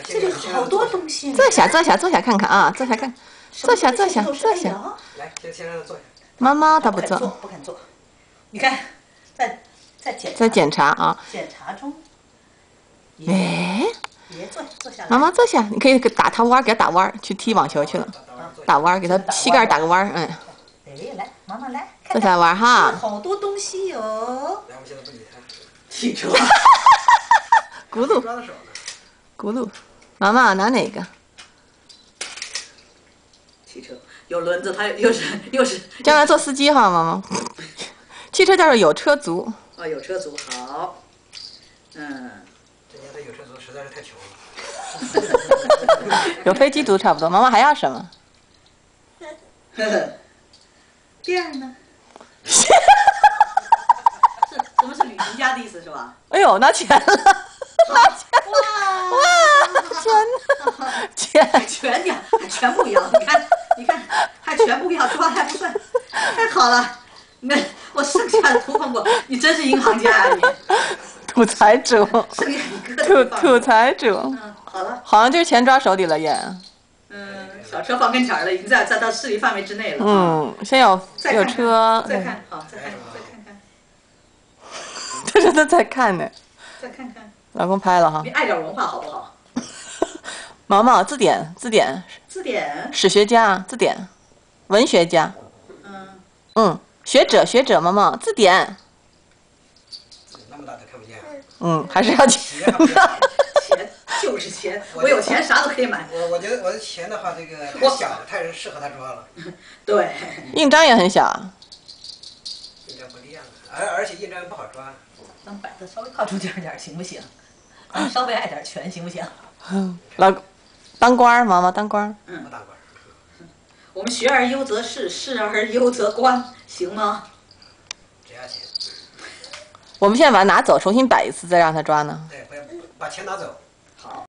这里好多东西。 坐下看看啊，坐下看，坐下。 来，先让他坐下。 妈妈她不坐， 不肯坐。你看， 在检查啊。 检查中。 哎， 别坐下来。 妈妈坐下，你可以打他弯，给他打弯，去踢网球去了。打弯，给他膝盖打个弯， 哎，来，妈妈来。 坐下玩哈。 好多东西哟。 来，我现在不理他。 汽车。 轱辘。轱辘。妈妈拿哪个？ 汽车有轮子，它又是。 将来做司机哈，妈妈。汽车叫做有车族。 哦，有车族好。 这年头有车族实在是太穷了。 有飞机族差不多。妈妈还要什么？ 第二呢？什么是旅行家的意思是吧？ 哎呦，拿钱了！拿钱！哇！ 钱呀，全部要！你看，还全部要，抓还不算，太好了！你看我剩下的都放过，你真是银行家啊你！ 土财主。 剩下一个。 土财主。 好了。 好像就是钱抓手里了也。 小车放跟前了，已经在到视力范围之内了。 先有车。 再看，好，再看看。 他说他在看呢。 再看看。 老公拍了哈。 你爱点文化好不好？ 毛毛字典。史学家字典，文学家。学者毛毛字典。 那么大都看不见。 还是要钱的。 钱就是钱，我有钱啥都可以买。 我觉得我的钱的话，这个太小了，太适合他抓了。 对。 印章也很小。 印章不一样，而且印章不好抓。 咱摆的稍微靠中间点行不行？稍微爱点权行不行？ 当官毛毛当官。 不当官。 我们学而优则仕，仕而优则官，行吗？ 只要钱。 我们现在把它拿走，重新摆一次，再让他抓呢。 对，不要把钱拿走。 好。